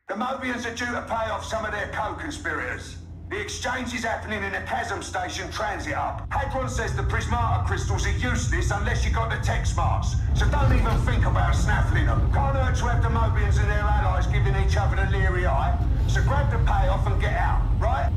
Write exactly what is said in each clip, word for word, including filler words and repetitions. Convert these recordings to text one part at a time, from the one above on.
The Mobians are due to pay off some of their co-conspirators. The exchange is happening in the Chasm Station transit hub. Hadron says the Prismata crystals are useless unless you got the tech smarts. So don't even think about snaffling them. Can't hurt to have the Mobians and their allies giving each other the leery eye. So grab the payoff and get out, right?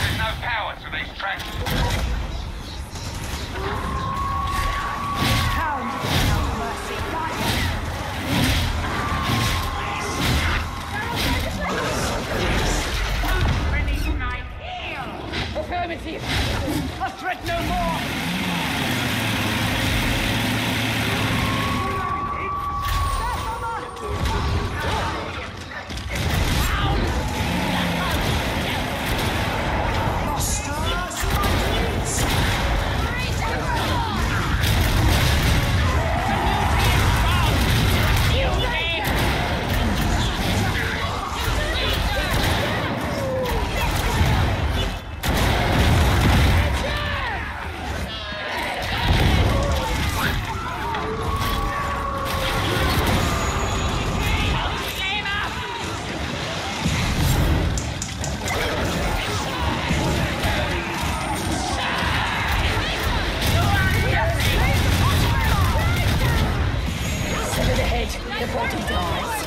There's no power to these tracks. Hound, no mercy. Release my heel. Affirmative. A threat no more. The body dies.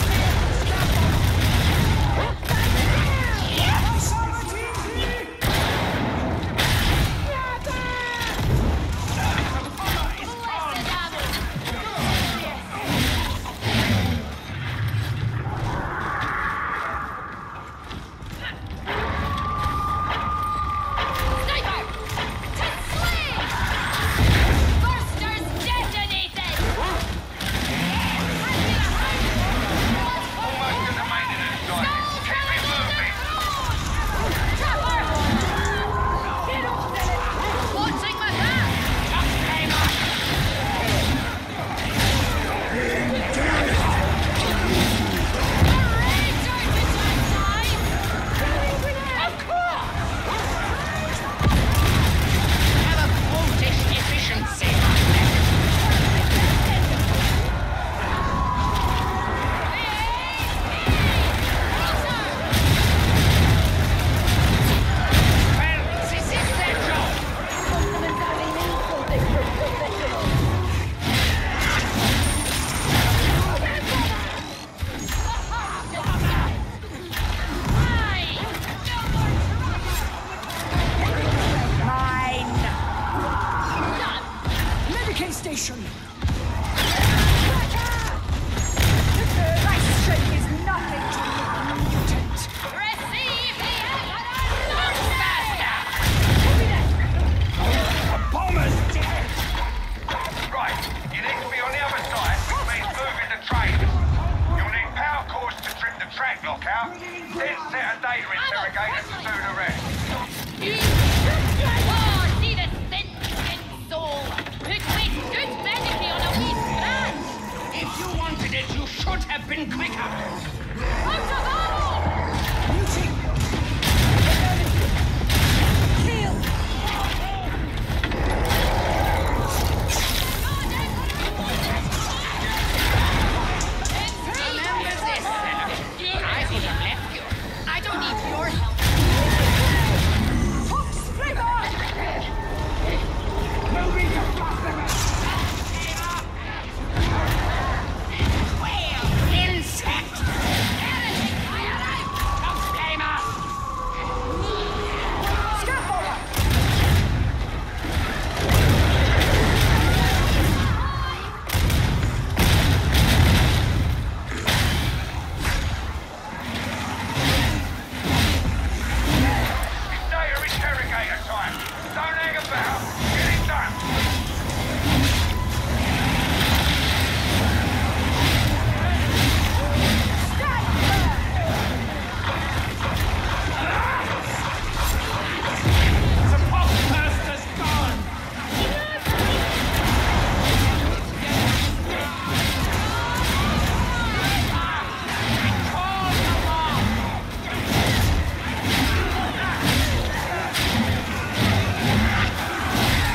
Station. My strength is nothing to a mutant. Receive the Evidence Master! A bomber's dead! Right, you need to be on the other side, which means moving the train. You'll need power cores to trip the track lockout, then set a data interrogator to do the rest. Oh, see the sentient soul! Put me good medically on a wee scratch! If you wanted it, you should have been quicker. Out of ammo! Muting. Kill. Remember this, I could have left you. I don't need your help. Hook splitter. Moving to Flopper. Insect! Don't blame us! Scaffolder. It's data interrogator time. Don't hang about. Get it done. The postmaster's gone! Call them off!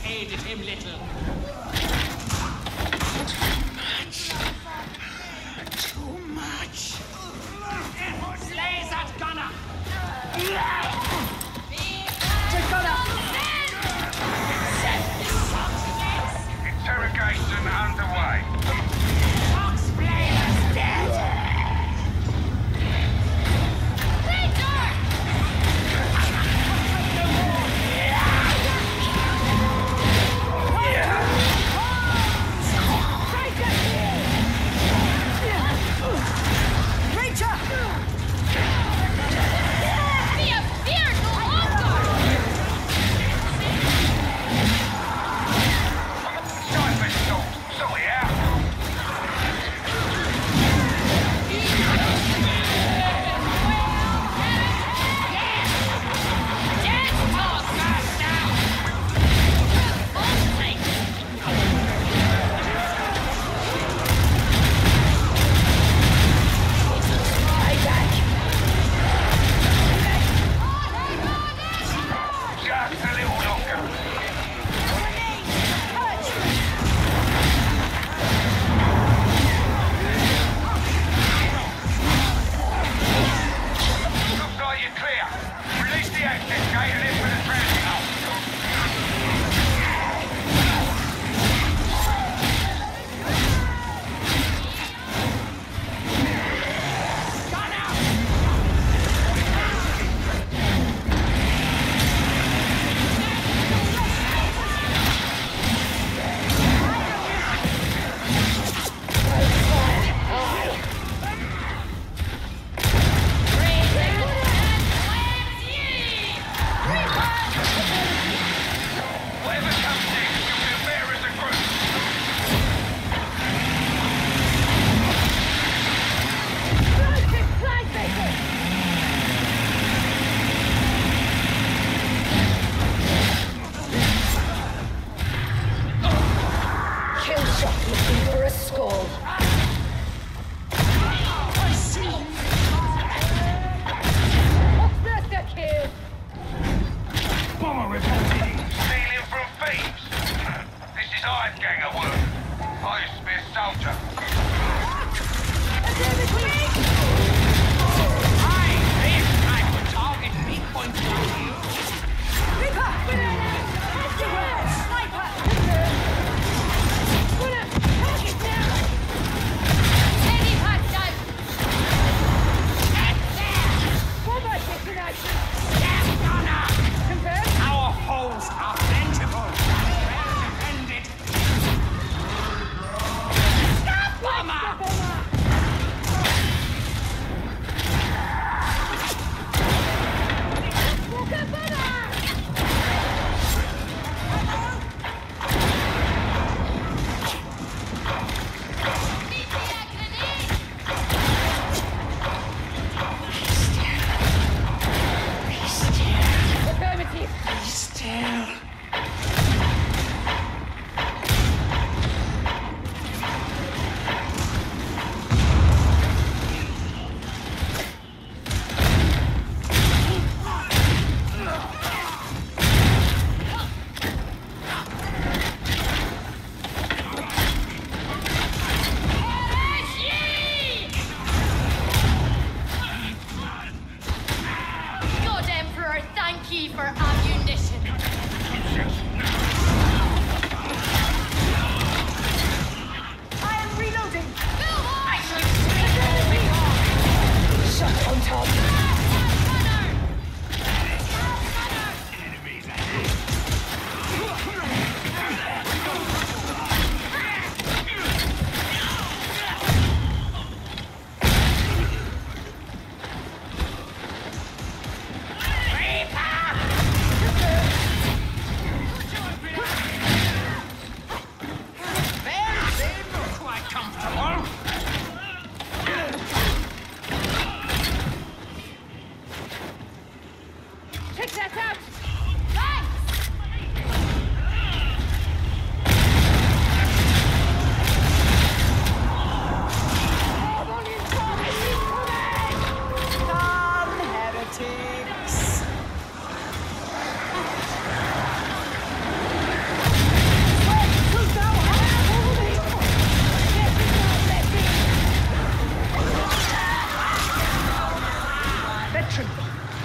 aided him little. Too much. Slay that gunner! Just got up! Interrogation underway. Foxblader's dead!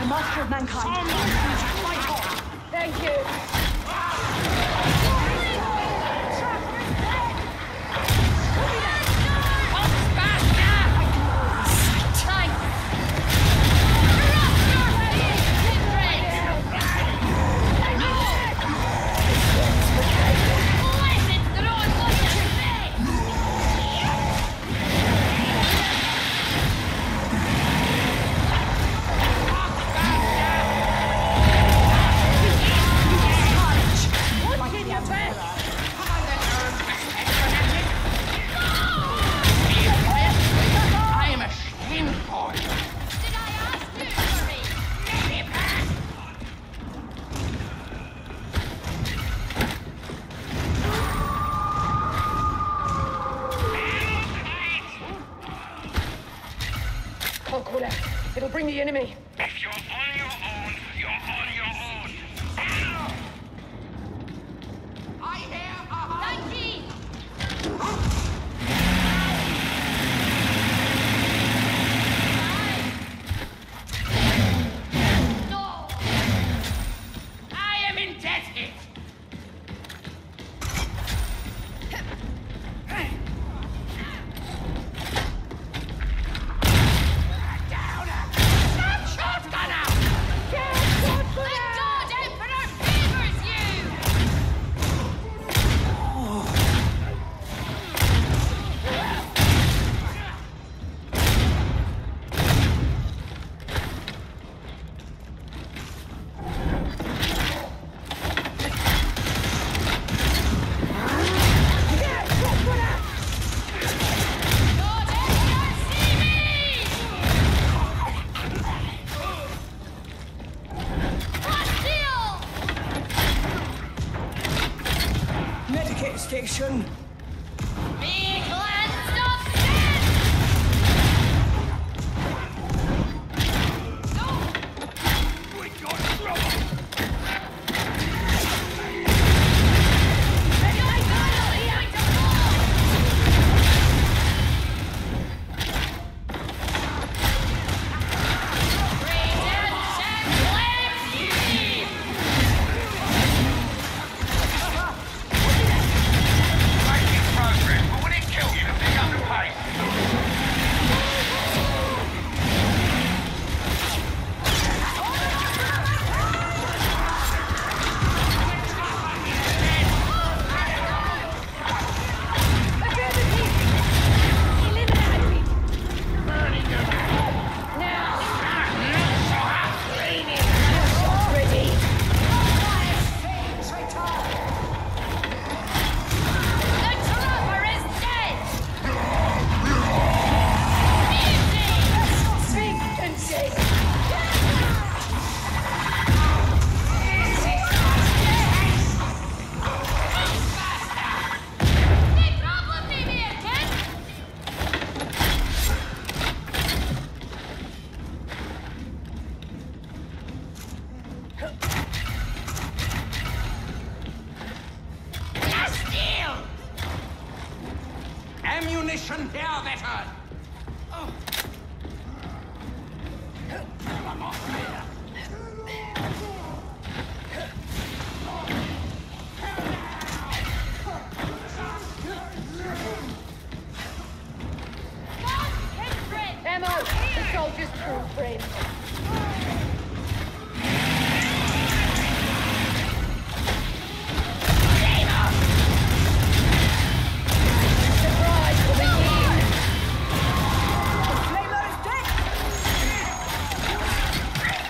the master of mankind. Thank you. It'll bring the enemy. If you're on your own, you're on your own. I hear a Thank No! I am indebted. Medicate station. Be cleansed of sin! We got trouble. Making progress, but would it kill you to pick up the pace? Ammunition here, veteran. Ammo! The soldier's true friend. Surprise for the king! Flamer is dead!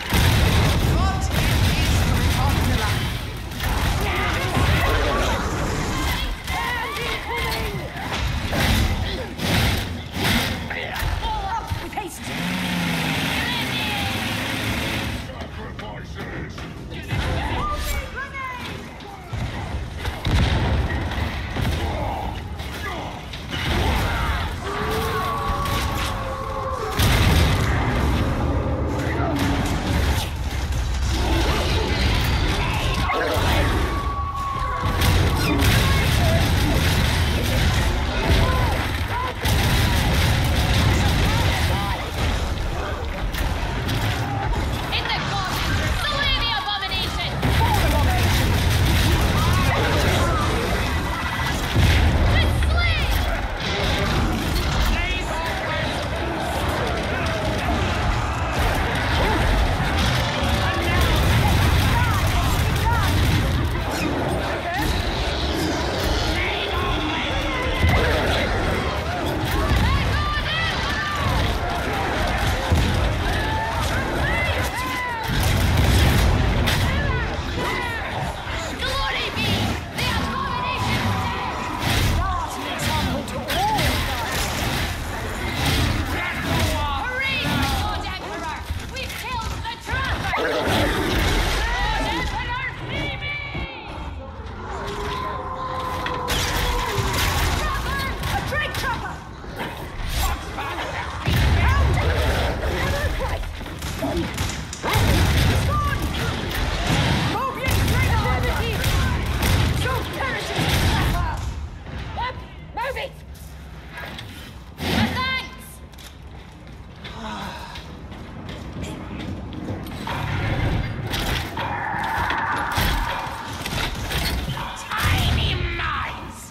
Tiny mice!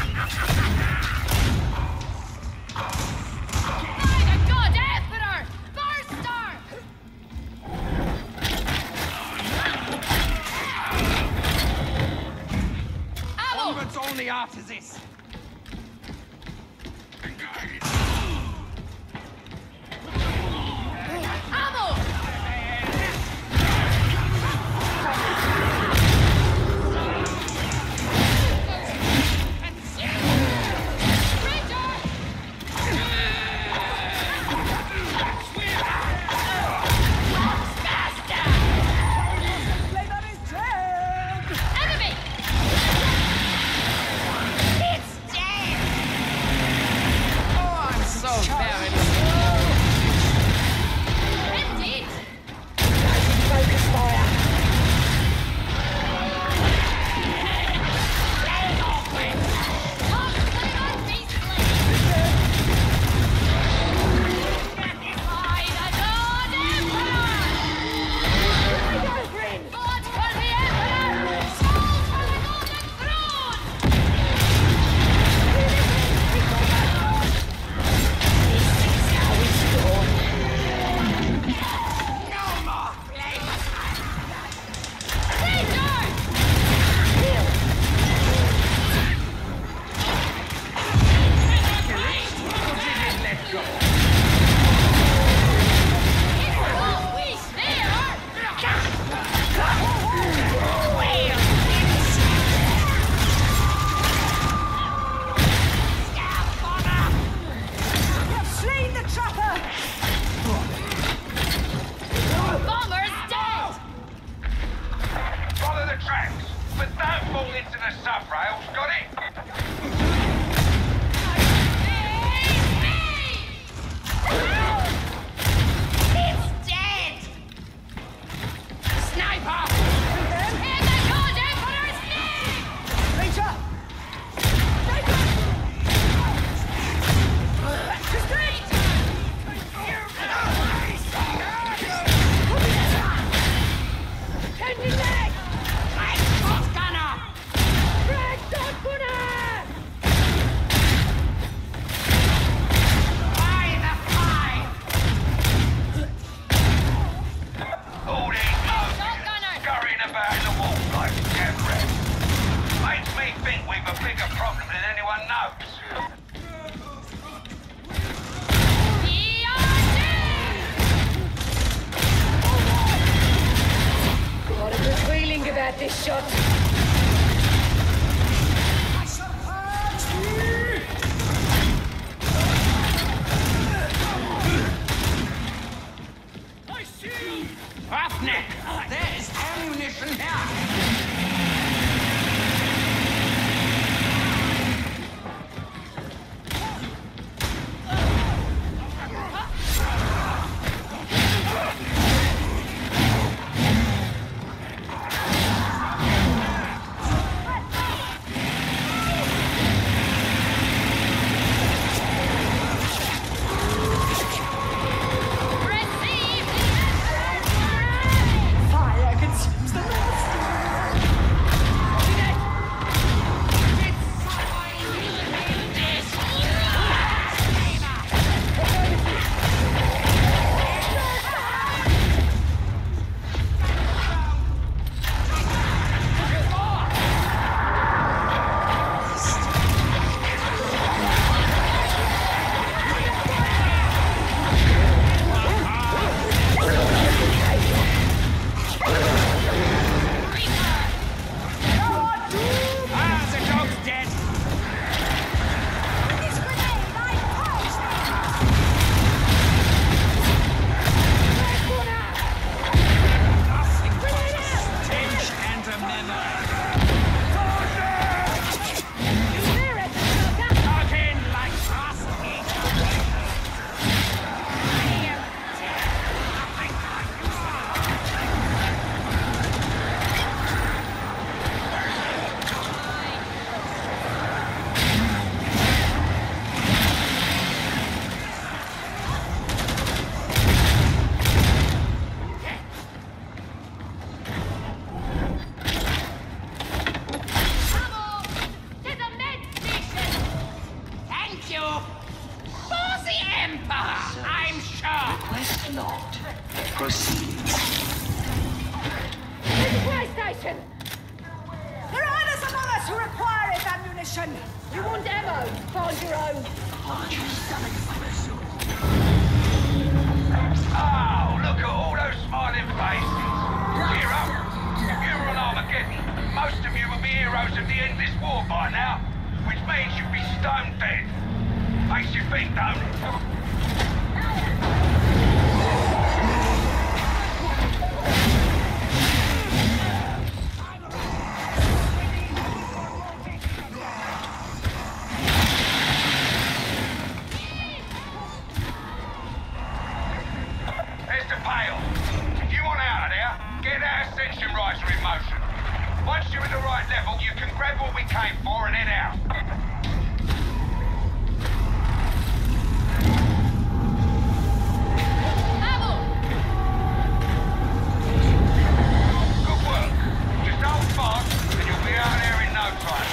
By the God Emperor! Farstar! Ammo! Onwards only after this. Ammo! Sprinter! Faster! Flavor is dead! Enemy! It's dead! Oh, I'm so very Indeed! Focus fire! Come, Flavor Beastly! By the God Emperor! Blood for the Emperor! Soul for the Golden Throne! no more flavors. Ranger! Let go. Oh, we there! Slain the trapper! Bomber's dead! Follow the tracks, but don't fall into the sub-rails, got it? It's dead! Sniper! In the God Emperor's name! Ranger! Ranger! Retreat! Tending leg! Right foot gunner! Drag dog gunner! By the five! All these Dog motors gunner! scurrying about in the wall like dead rats. Makes me think we've a bigger problem than anyone knows. We are dead! Got a good feeling about this shot. Roughneck! There is ammunition here! Receive the Fire consumes the monster! Supply station! There are others among us who require its ammunition. You want ammo? Find your own. Oh, look at all those smiling faces. Cheer up. You're on Armageddon. Most of you will be heroes of the endless war by now, which means you'll be stone dead. Makes you think, don't it? Once you're at the right level, you can grab what we came for and head out. Good work. Just hold fast and you'll be out there in no time.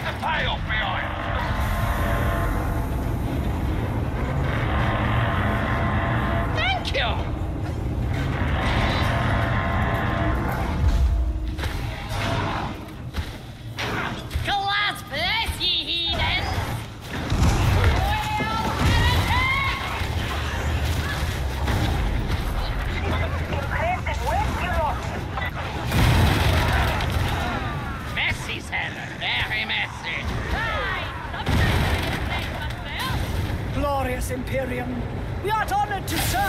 the payoff behind. Thank you! God bless ye, heathens! Royal heretic! Messy, sir. Very messy. Aye, sometimes I get but well. Glorious Imperium. We are honored to serve